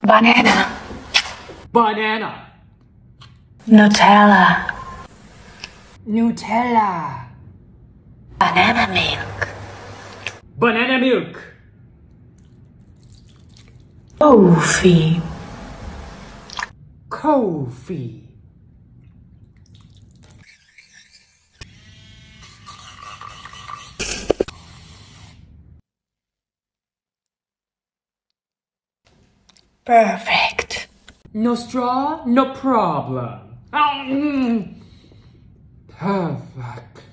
Banana. Banana. Nutella. Nutella. Banana milk. Banana milk. Coffee. Coffee. Perfect. No straw, no problem. Perfect.